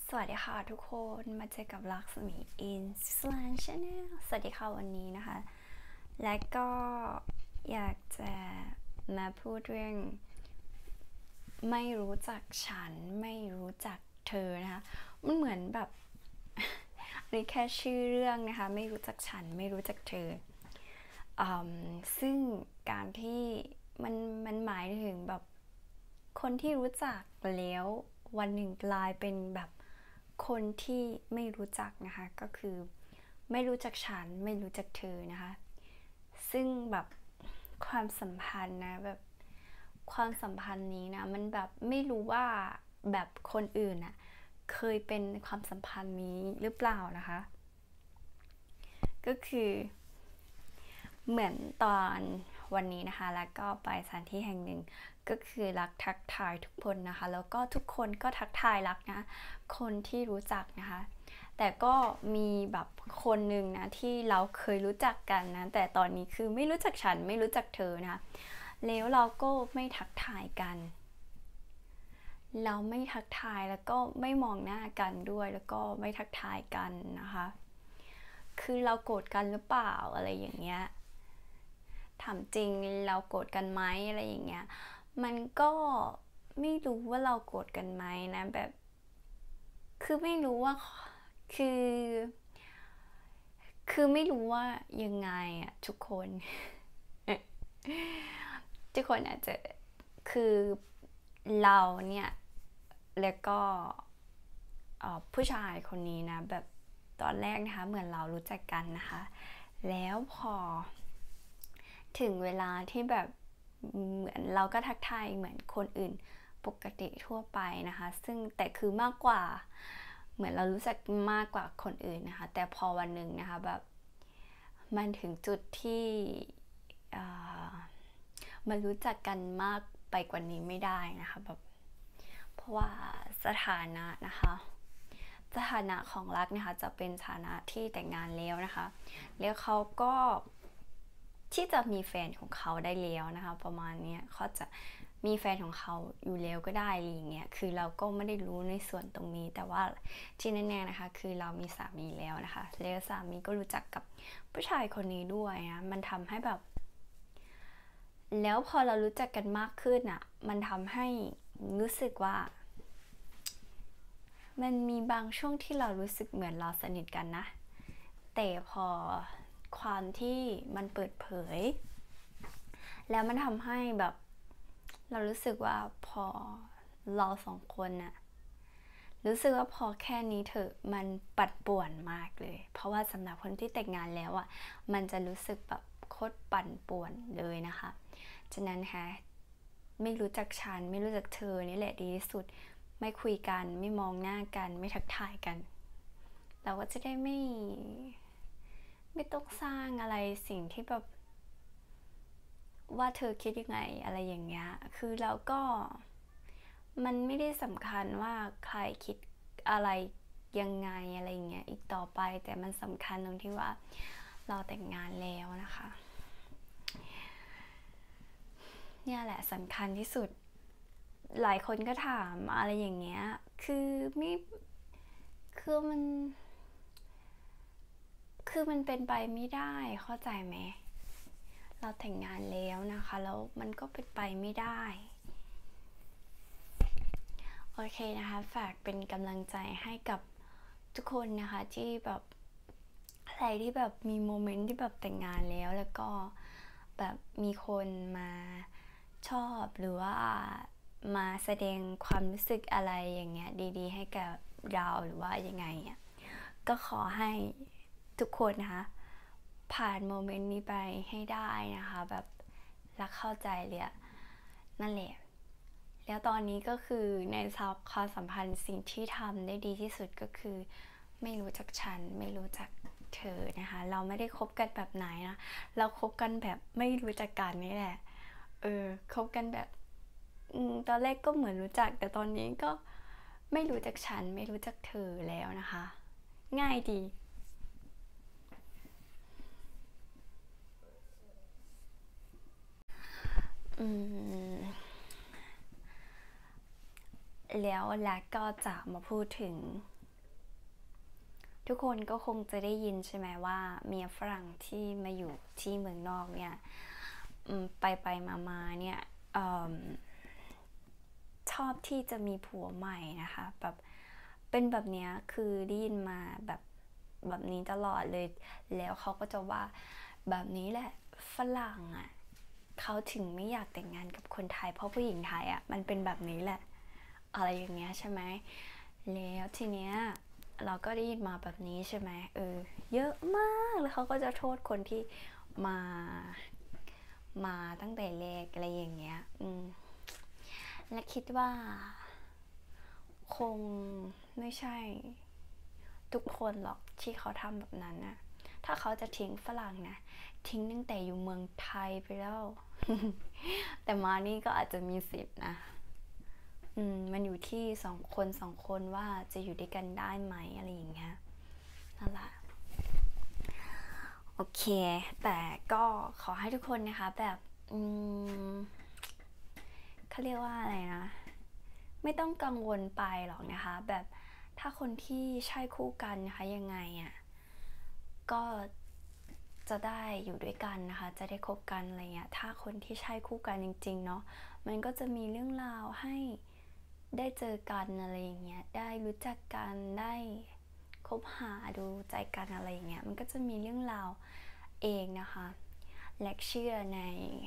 สวัสดีค่ะทุกคนมาเจอกับลักษมี in Slang Channel สวัสดีค่ะวันนี้นะคะและก็อยากจะมาพูดเรื่องไม่รู้จักฉันไม่รู้จักเธอนะคะมันเหมือนแบบนี่แค่ชื่อเรื่องนะคะไม่รู้จักฉันไม่รู้จักเธอซึ่งการที่มันหมายถึงแบบคนที่รู้จักแล้ววันหนึ่งกลายเป็นแบบคนที่ไม่รู้จักนะคะก็คือไม่รู้จักฉันไม่รู้จักเธอนะคะซึ่งแบบความสัมพันธ์นะแบบความสัมพันธ์นี้นะมันแบบไม่รู้ว่าแบบคนอื่นน่ะเคยเป็นความสัมพันธ์นี้หรือเปล่านะคะก็คือเหมือนตอนวันนี้นะคะแล้วก็ไปสถานที่แห่งหนึ่งก็คือรักทักทายทุกคนนะคะแล้วก็ทุกคนก็ทักทายรักนะคนที่รู้จักนะคะแต่ก็มีแบบคนหนึ่งนะที่เราเคยรู้จักกันนะแต่ตอนนี้คือไม่รู้จักฉันไม่รู้จักเธอนะแล้วเราก็ไม่ทักทายกันเราไม่ทักทายแล้วก็ไม่มองหน้ากันด้วยแล้วก็ไม่ทักทายกันนะคะคือเราโกรธกันหรือเปล่าอะไรอย่างเงี้ยถามจริงเราโกรธกันไหมอะไรอย่างเงี้ยมันก็ไม่รู้ว่าเราโกรธกันไหมนะแบบคือไม่รู้ว่าคือคือไม่รู้ว่ายังไงอะทุกคนทุกคนอาจจะคือเราเนี่ยแล้วก็ผู้ชายคนนี้นะแบบตอนแรกนะคะเหมือนเรารู้จักกันนะคะแล้วพอถึงเวลาที่แบบเหมือนเราก็ทักทายเหมือนคนอื่นปกติทั่วไปนะคะซึ่งแต่คือมากกว่าเหมือนเรารู้จักมากกว่าคนอื่นนะคะแต่พอวันหนึ่งนะคะแบบมันถึงจุดที่มันรู้จักกันมากไปกว่านี้ไม่ได้นะคะแบบเพราะว่าสถานะนะคะสถานะของรักนะคะจะเป็นสถานะที่แต่งงานแล้วนะคะแล้วเขาก็ที่จะมีแฟนของเขาได้แล้วนะคะประมาณนี้เขาจะมีแฟนของเขาอยู่แล้วก็ได้อะไรอย่างเงี้ยคือเราก็ไม่ได้รู้ในส่วนตรงนี้แต่ว่าที่แน่ๆนะคะคือเรามีสามีแล้วนะคะแล้วสามีก็รู้จักกับผู้ชายคนนี้ด้วยนะมันทำให้แบบแล้วพอเรารู้จักกันมากขึ้นอ่ะมันทำให้รู้สึกว่ามันมีบางช่วงที่เรารู้สึกเหมือนเราสนิทกันนะแต่พอความที่มันเปิดเผยแล้วมันทำให้แบบเรารู้สึกว่าพอเราสองคนน่ะรู้สึกว่าพอแค่นี้เถอะมันปั่นป่วนมากเลยเพราะว่าสำหรับคนที่แต่งงานแล้วอ่ะมันจะรู้สึกแบบโคตรปั่นป่วนเลยนะคะฉะนั้นฮะไม่รู้จักฉันไม่รู้จักเธอนี่แหละดีที่สุดไม่คุยกันไม่มองหน้ากันไม่ทักทายกันเราก็จะได้ไม่ต้องสร้างอะไรสิ่งที่แบบว่าเธอคิดยังไงอะไรอย่างเงี้ยคือเราก็มันไม่ได้สำคัญว่าใครคิดอะไรยังไงอะไรอย่างเงี้ยอีกต่อไปแต่มันสำคัญตรงที่ว่าเราแต่งงานแล้วนะคะเนี่ยแหละสำคัญที่สุดหลายคนก็ถามอะไรอย่างเงี้ยคือไม่คือมันเป็นไปไม่ได้เข้าใจไหมเราแต่งงานแล้วนะคะแล้วมันก็เป็นไปไม่ได้โอเคนะคะฝากเป็นกำลังใจให้กับทุกคนนะคะที่แบบใครที่แบบมีโมเมนต์ที่แบบแต่งงานแล้วแล้วก็แบบมีคนมาชอบหรือว่ามาแสดงความรู้สึกอะไรอย่างเงี้ยดีๆให้กับเราหรือว่ายังไงอ่ะก็ขอให้ทุกคนนะคะผ่านโมเมนต์นี้ไปให้ได้นะคะแบบรักเข้าใจเลยนั่นแหละแล้วตอนนี้ก็คือในความสัมพันธ์สิ่งที่ทำได้ดีที่สุดก็คือไม่รู้จักฉันไม่รู้จักเธอนะคะเราไม่ได้คบกันแบบไหนนะเราคบกันแบบไม่รู้จักกันนี่แหละคบกันแบบตอนแรกก็เหมือนรู้จักแต่ตอนนี้ก็ไม่รู้จักฉันไม่รู้จักเธอแล้วนะคะง่ายดีอืมแล้วก็จะมาพูดถึงทุกคนก็คงจะได้ยินใช่ไหมว่าเมียฝรั่งที่มาอยู่ที่เมืองนอกเนี่ยไปมาเนี่ยชอบที่จะมีผัวใหม่นะคะแบบเป็นแบบเนี้ยคือได้ยินมาแบบนี้ตลอดเลยแล้วเขาก็จะว่าแบบนี้แหละฝรั่งอ่ะเขาถึงไม่อยากแต่งงานกับคนไทยเพราะผู้หญิงไทยอ่ะมันเป็นแบบนี้แหละอะไรอย่างเงี้ยใช่ไหมแล้วทีเนี้ยเราก็ได้ยินมาแบบนี้ใช่ไหมเยอะมากแล้วเขาก็จะโทษคนที่มาตั้งแต่แรกอะไรอย่างเงี้ยและคิดว่าคงไม่ใช่ทุกคนหรอกที่เขาทำแบบนั้นนะถ้าเขาจะทิ้งฝรั่งนะทิ้งตั้งแต่อยู่เมืองไทยไปแล้ว แต่มานี่ก็อาจจะมีสิทธิ์นะมันอยู่ที่สองคนว่าจะอยู่ด้วยกันได้ไหมอะไรอย่างเงี้ยนั่นแหละโอเคแต่ก็ขอให้ทุกคนนะคะแบบเขาเรียกว่าอะไรนะไม่ต้องกังวลไปหรอกนะคะแบบถ้าคนที่ใช่คู่กันนะคะยังไงอ่ะก็จะได้อยู่ด้วยกันนะคะจะได้คบกันอะไรเงี้ยถ้าคนที่ใช่คู่กันจริงๆเนาะมันก็จะมีเรื่องราวให้ได้เจอกันอะไรอย่างเงี้ยได้รู้จักกันได้คบหาดูใจกันอะไรอย่างเงี้ยมันก็จะมีเรื่องราวเองนะคะและเชื่อใน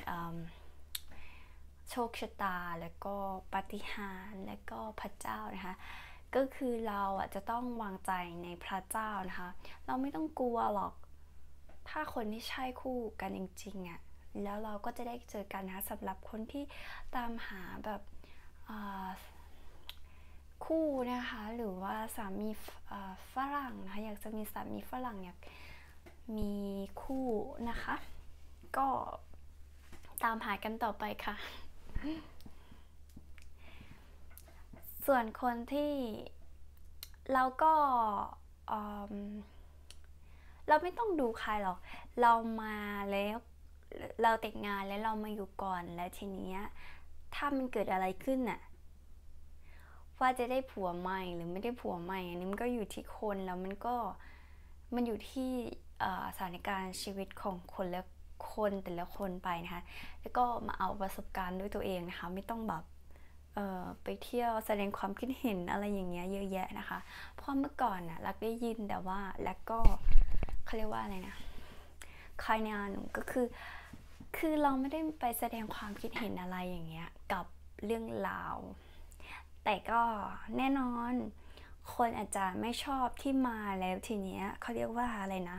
โชคชะตาแล้วก็ปาฏิหาริย์และก็พระเจ้านะคะก็คือเราจะต้องวางใจในพระเจ้านะคะเราไม่ต้องกลัวหรอกถ้าคนที่ใช่คู่กันจริงๆแล้วเราก็จะได้เจอกันนะคะสำหรับคนที่ตามหาแบบคู่นะคะหรือว่าสามีฝรั่งนะคะอยากจะมีสามีฝรั่งอยากมีคู่นะคะก็ตามหากันต่อไปค่ะส่วนคนที่เราก็เราไม่ต้องดูใครหรอกเรามาแล้วเราแต่งงานแล้วเรามาอยู่ก่อนแล้วทีนี้ถ้ามันเกิดอะไรขึ้นน่ะว่าจะได้ผัวใหม่หรือไม่ได้ผัวใหม่อันนี้มันก็อยู่ที่คนแล้วมันอยู่ที่สถานการณ์ชีวิตของคนและคนแต่ละคนไปนะคะแล้วก็มาเอาประสบการณ์ด้วยตัวเองนะคะไม่ต้องแบบไปเที่ยวแสดงความคิดเห็นอะไรอย่างเงี้ยเยอะแยะนะคะเพราะเมื่อก่อนน่ะรักได้ยินแต่ว่าแล้วก็เขาเรียกว่าอะไรนะคายนาหนูก็คือเราไม่ได้ไปแสดงความคิดเห็นอะไรอย่างเงี้ยกับเรื่องราวแต่ก็แน่นอนคนอาจจะไม่ชอบที่มาแล้วทีเนี้ยเขาเรียกว่าอะไรนะ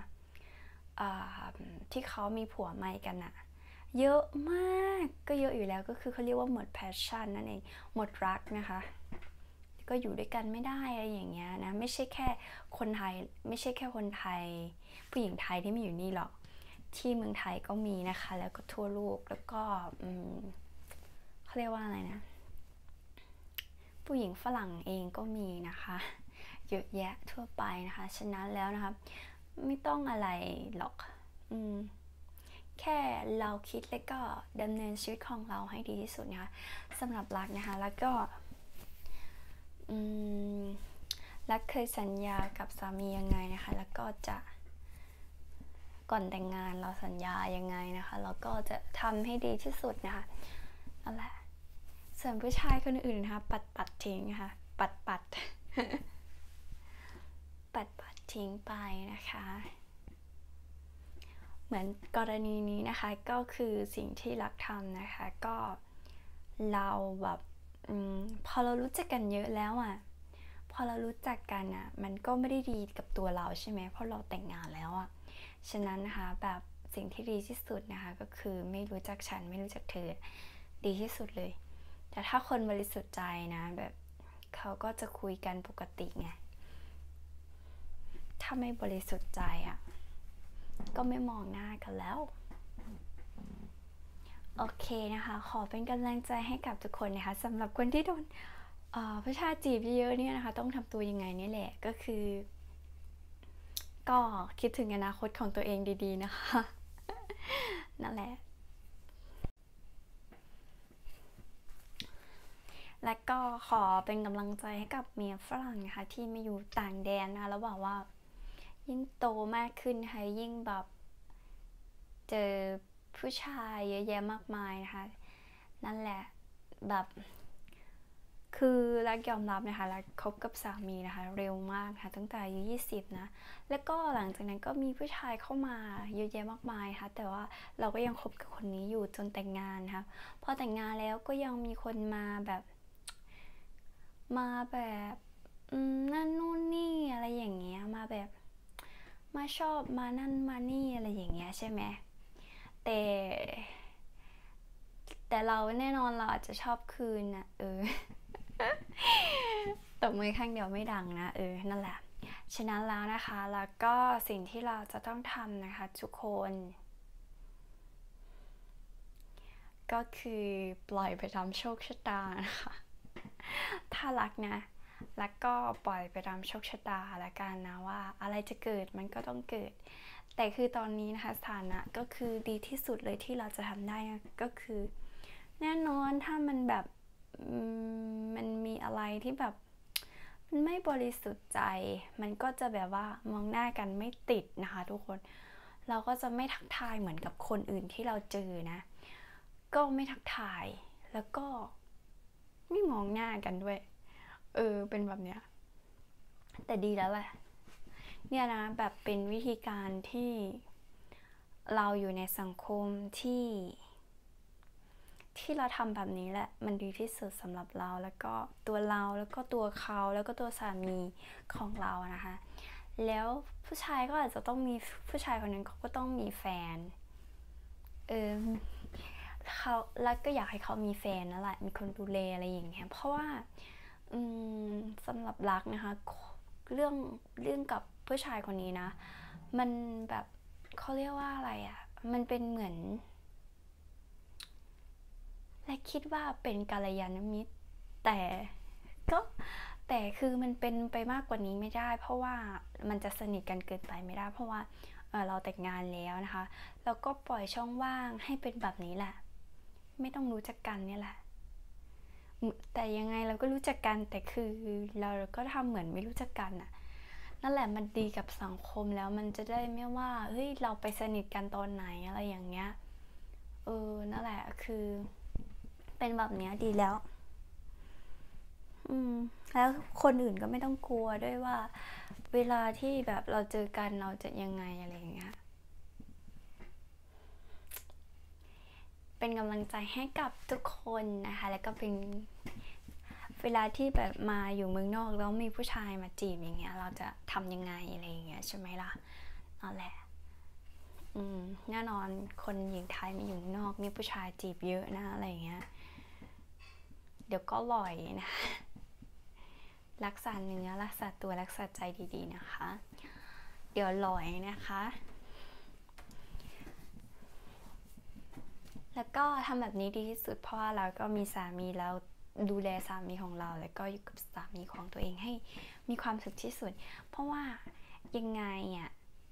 ที่เขามีผัวใหม่กันอะเยอะมากก็เยอะอยู่แล้วก็คือเขาเรียกว่าหมด passion นั่นเองหมดรักนะคะก็อยู่ด้วยกันไม่ได้อะไรอย่างเงี้ยนะไม่ใช่แค่คนไทยไม่ใช่แค่คนไทยผู้หญิงไทยที่มาอยู่นี่หรอกที่เมืองไทยก็มีนะคะแล้วก็ทั่วโลกแล้วก็เขาเรียกว่าอะไรนะผู้หญิงฝรั่งเองก็มีนะคะเยอะแยะทั่วไปนะคะฉะนั้นแล้วนะคะไม่ต้องอะไรหรอกแค่เราคิดแล้วก็ดำเนินชีวิตของเราให้ดีที่สุดนะคะสำหรับรักนะคะแล้วก็รักเคยสัญญากับสามียังไงนะคะแล้วก็จะก่อนแต่งงานเราสัญญายังไงนะคะแล้วก็จะทำให้ดีที่สุดนะคะนั่นแหละส่วนผู้ชายคนอื่นนะคะปัดทิ้งนะคะปัดปัดทิ้งไปนะคะเหมือนกรณีนี้นะคะก็คือสิ่งที่รักทำนะคะก็เราแบบพอเรารู้จักกันเยอะแล้วพอเรารู้จักกันมันก็ไม่ได้ดีกับตัวเราใช่ไหมเพราะเราแต่งงานแล้วฉะนั้นนะคะแบบสิ่งที่ดีที่สุดนะคะก็คือไม่รู้จักฉันไม่รู้จักเธอดีที่สุดเลยแต่ถ้าคนบริสุทธิ์ใจนะแบบเขาก็จะคุยกันปกติไงถ้าไม่บริสุทธิ์ใจก็ไม่มองหน้ากันแล้วโอเคนะคะขอเป็นกำลังใจให้กับทุกคนนะคะสำหรับคนที่โดนผู้ชายจีบเยอะๆเนี่ยนะคะต้องทำตัวยังไงนี่แหละก็คือก็คิดถึงอนาคตของตัวเองดีๆนะคะนั่นแหละและก็ขอเป็นกำลังใจให้กับเมียฝรั่งนะคะที่มาอยู่ต่างแดนนะคะแล้วบอกว่ายิ่งโตมากขึ้นนะคะยิ่งแบบเจอผู้ชายเยอะแยะมากมายนะคะนั่นแหละแบบคือรักยอมรับนะคะรักคบกับสามีนะคะเร็วมากค่ะตั้งแต่อายุ20นะแล้วก็หลังจากนั้นก็มีผู้ชายเข้ามาเยอะแยะมากมายค่ะแต่ว่าเราก็ยังคบกับคนนี้อยู่จนแต่งงานค่ะพอแต่งงานแล้วก็ยังมีคนมาแบบนั่นนู่นนี่อะไรอย่างเงี้ยมาแบบมาชอบมานั่นมานี่อะไรอย่างเงี้ยใช่ไหมแต่เราแน่นอนเราอาจจะชอบคืนนะตบมือข้างเดียวไม่ดังนะนั่นแหละฉะนั้นแล้วนะคะแล้วก็สิ่งที่เราจะต้องทำนะคะทุกคนก็คือปล่อยไปตามโชคชะตานะคะถ้ารักนะแล้วก็ปล่อยไปตามโชคชะตาละกันนะว่าอะไรจะเกิดมันก็ต้องเกิดแต่คือตอนนี้นะคะสถานะก็คือดีที่สุดเลยที่เราจะทำได้ก็คือแน่นอนถ้ามันแบบมันมีอะไรที่แบบมันไม่บริสุทธิ์ใจมันก็จะแบบว่ามองหน้ากันไม่ติดนะคะทุกคนเราก็จะไม่ทักทายเหมือนกับคนอื่นที่เราเจอนะก็ไม่ทักทายแล้วก็ไม่มองหน้ากันด้วยเป็นแบบเนี้ยแต่ดีแล้วแหละเนี่ยนะแบบเป็นวิธีการที่เราอยู่ในสังคมที่เราทำแบบนี้แหละมันดีที่สุดสำหรับเราแล้วก็ตัวเราแล้วก็ตัวเขาแล้วก็ตัวสามีของเรานะคะแล้วผู้ชายก็อาจจะต้องมีผู้ชายคนนึงเขาก็ต้องมีแฟนเขาแล้วก็อยากให้เขามีแฟนนั่นแหละมีคนดูแลอะไรอย่างเงี้ยเพราะว่าสำหรับรักนะคะเรื่องกับผู้ชายคนนี้นะมันแบบเขาเรียกว่าอะไรอ่ะมันเป็นเหมือนและคิดว่าเป็นกัลยาณมิตรแต่ก็แต่คือมันเป็นไปมากกว่านี้ไม่ได้เพราะว่ามันจะสนิทกันเกินไปไม่ได้เพราะว่าเราแต่งงานแล้วนะคะแล้วก็ปล่อยช่องว่างให้เป็นแบบนี้แหละไม่ต้องรู้จักกันเนี่ยแหละแต่ยังไงเราก็รู้จักกันแต่คือเราก็ทำเหมือนไม่รู้จักกันน่ะนั่นแหละมันดีกับสังคมแล้วมันจะได้ไม่ว่าเฮ้ยเราไปสนิทกันตอนไหนอะไรอย่างเงี้ยนั่นแหละคือเป็นแบบเนี้ยดีแล้วแล้วคนอื่นก็ไม่ต้องกลัวด้วยว่าเวลาที่แบบเราเจอกันเราจะยังไงอะไรอย่างเงี้ยเป็นกำลังใจให้กับทุกคนนะคะแล้วก็เป็นเวลาที่แบบมาอยู่เมืองนอกแล้วมีผู้ชายมาจีบอย่างเงี้ยเราจะทำยังไงอะไรอย่างเงี้ยใช่ไหมล่ะนั่นแหละแน่นอนคนหญิงไทยมาอยู่เมืองนอกมีผู้ชายจีบเยอะนะอะไรอย่างเงี้ยเดี๋ยวก็ลอยนะรักษาเนื้อรักษาตัวรักษาใจดีๆนะคะเดี๋ยวลอยนะคะแล้วก็ทำแบบนี้ดีที่สุดเพราะว่าเราก็มีสามีแล้วดูแลสามีของเราแล้วก็อยู่กับสามีของตัวเองให้มีความสุขที่สุดเพราะว่ายังไงอ่ะ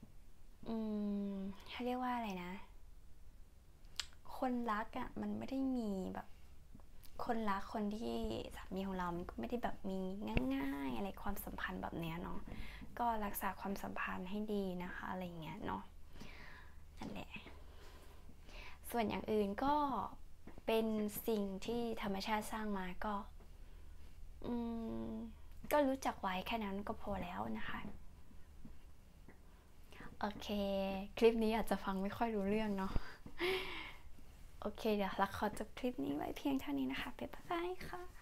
เขาเรียกว่าอะไรนะคนรักอ่ะมันไม่ได้มีแบบคนรักคนที่สามีของเรามันก็ไม่ได้แบบมีง่ายๆอะไรความสัมพันธ์แบบเนี้ยเนาะก็รักษาความสัมพันธ์ให้ดีนะคะอะไรเงี้ยเนาะนั่นแหละส่วนอย่างอื่นก็เป็นสิ่งที่ธรรมชาติสร้างมาก็รู้จักไว้แค่นั้นก็พอแล้วนะคะโอเคคลิปนี้อาจจะฟังไม่ค่อยรู้เรื่องเนาะโอเคเดี๋ยวเราขอจบคลิปนี้ไว้เพียงเท่านี้นะคะบ๊ายบายค่ะ